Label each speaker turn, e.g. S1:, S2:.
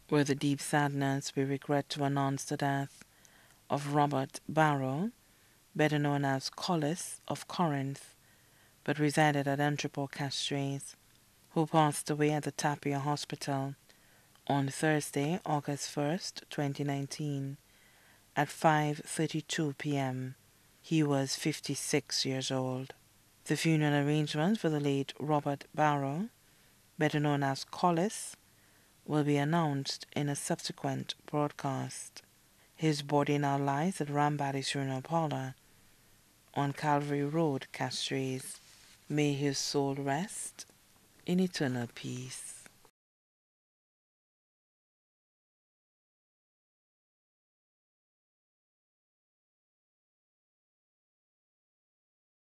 S1: With a deep sadness, we regret to announce the death of Robert Barrow, better known as Collis of Corinth, but resided at Entrepot Castries, who passed away at the Tapia Hospital on Thursday, August 1st, 2019, at 5:32 p.m. He was 56 years old. The funeral arrangements for the late Robert Barrow, better known as Collis, will be announced in a subsequent broadcast. His body now lies at Rambatti's funeral parlor on Calvary Road, Castries. May his soul rest in eternal peace.